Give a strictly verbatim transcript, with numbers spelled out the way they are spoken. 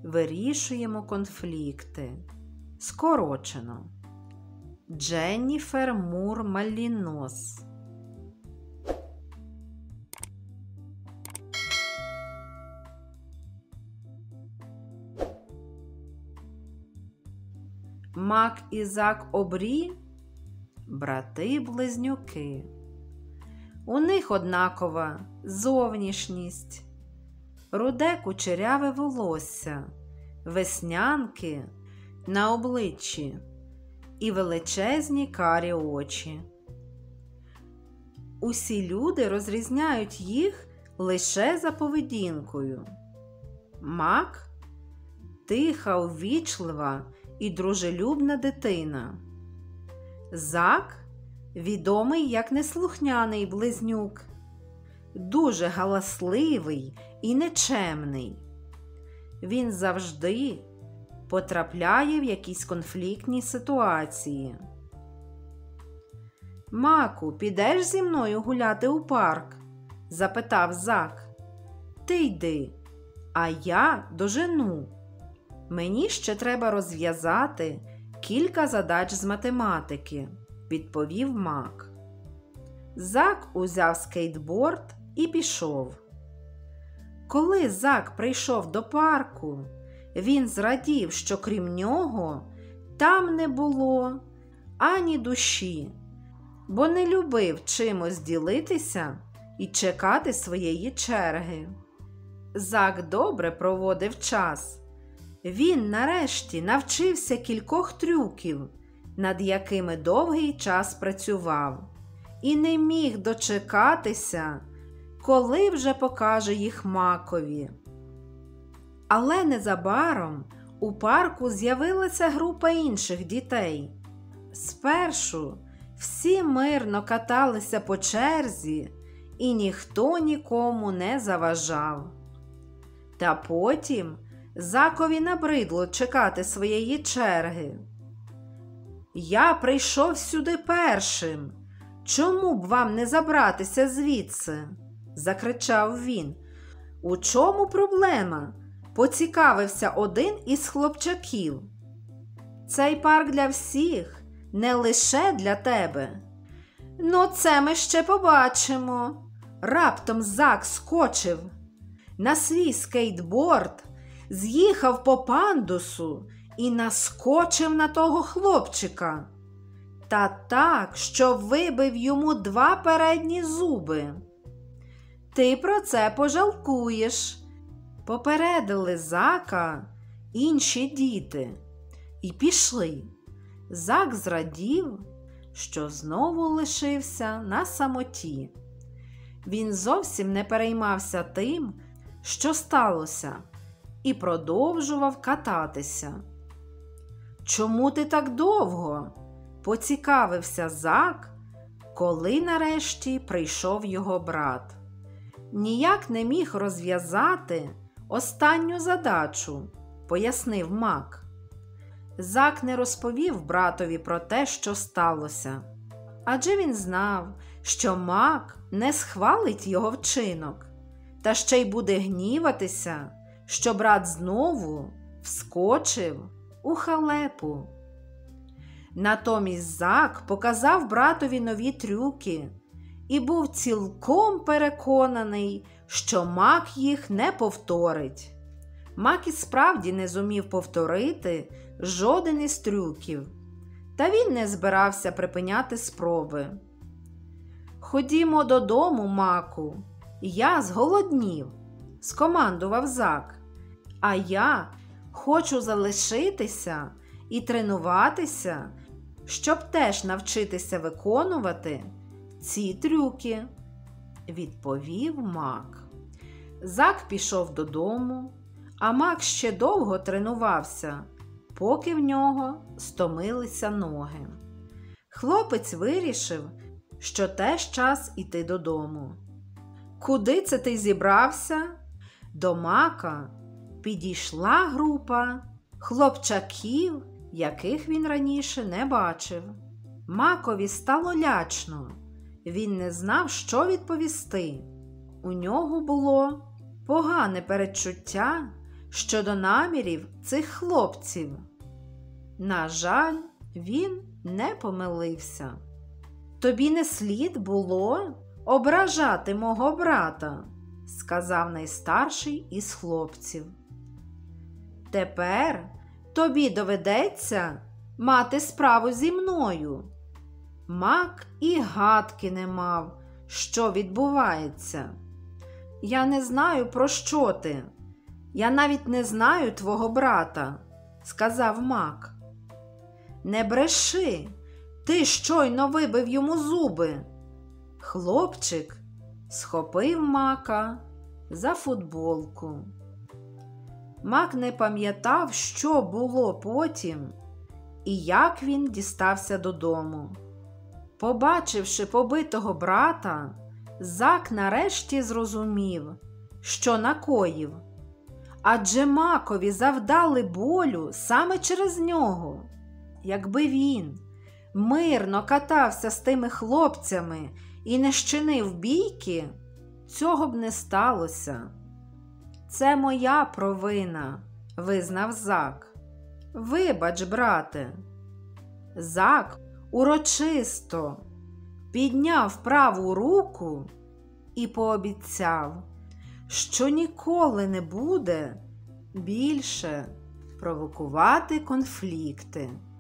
вирішуємо конфлікти. Скорочено. Дженніфер Мур Маллінос. Мак і Зак Обрі – брати-близнюки. У них однакова зовнішність. Руде кучеряве волосся, веснянки на обличчі і величезні карі очі. Усі люди розрізняють їх лише за поведінкою. Мак – тиха, увічлива і дружелюбна дитина. Зак – відомий як неслухняний близнюк, дуже галасливий і нечемний. Він завжди потрапляє в якісь конфліктні ситуації. «Маку, підеш зі мною гуляти у парк?» – запитав Зак. «Ти йди, а я дожену. Мені ще треба розв'язати кілька задач з математики», – відповів Мак. Зак узяв скейтборд і пішов. Коли Зак прийшов до парку, він зрадів, що крім нього там не було ані душі, бо не любив чимось ділитися і чекати своєї черги. Зак добре проводив час. Він нарешті навчився кількох трюків, над якими довгий час працював, і не міг дочекатися, коли вже покаже їх Макові. Але незабаром у парку з'явилася група інших дітей. Спершу всі мирно каталися по черзі, і ніхто нікому не заважав. Та потім Закові набридло чекати своєї черги. «Я прийшов сюди першим. Чому б вам не забратися звідси?» – закричав він. «У чому проблема?» – поцікавився один із хлопчаків. «Цей парк для всіх, не лише для тебе». «Ну, це ми ще побачимо». Раптом Зак скочив на свій скейтборд, з'їхав по пандусу і наскочив на того хлопчика. Та так, що вибив йому два передні зуби. «Ти про це пожалкуєш», – попередили Зака інші діти. І пішли. Зак зрадів, що знову лишився на самоті. Він зовсім не переймався тим, що сталося, і продовжував кататися. «Чому ти так довго?» – поцікавився Зак, коли нарешті прийшов його брат. «Ніяк не міг розв'язати останню задачу», – пояснив Мак. Зак не розповів братові про те, що сталося, адже він знав, що Мак не схвалить його вчинок, та ще й буде гніватися, що брат знову вскочив у халепу. Натомість Зак показав братові нові трюки і був цілком переконаний, що Мак їх не повторить. Мак і справді не зумів повторити жоден із трюків, та він не збирався припиняти спроби. «Ходімо додому, Маку, я зголоднів», – скомандував Зак. «А я хочу залишитися і тренуватися, щоб теж навчитися виконувати ці трюки», – відповів Мак. Зак пішов додому, а Мак ще довго тренувався, поки в нього стомилися ноги. Хлопець вирішив, що теж час іти додому. «Куди це ти зібрався?» До Мака підійшла група хлопчаків, яких він раніше не бачив. Макові стало лячно. Він не знав, що відповісти. У нього було погане передчуття, щодо намірів цих хлопців. На жаль, він не помилився. «Тобі не слід було ображати мого брата», – сказав найстарший із хлопців. «Тепер тобі доведеться мати справу зі мною». Мак і гадки не мав, що відбувається. «Я не знаю, про що ти. Я навіть не знаю твого брата», – сказав Мак. «Не бреши, ти щойно вибив йому зуби». Хлопчик схопив Мака за футболку. Мак не пам'ятав, що було потім і як він дістався додому. Побачивши побитого брата, Зак нарешті зрозумів, що накоїв. Адже Макові завдали болю саме через нього. Якби він мирно катався з тими хлопцями і не щинив бійки, цього б не сталося. «Це моя провина», – визнав Зак. «Вибач, брате». Зак урочисто підняв праву руку і пообіцяв, що ніколи не буде більше провокувати конфлікти.